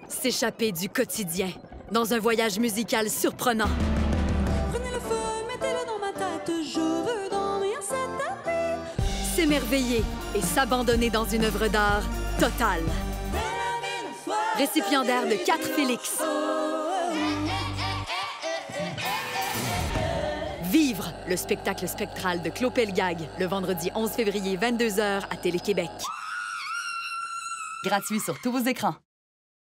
S'échapper du quotidien dans un voyage musical surprenant. Prenez le feu, mettez-le dans ma tête, je veux dormir cette tapis. S'émerveiller et s'abandonner dans une œuvre d'art totale. Récipiendaire de 4 Félix. Vivre le spectacle spectral de Claude Pelgag le vendredi 11 février 22h à Télé-Québec. Gratuit sur tous vos écrans.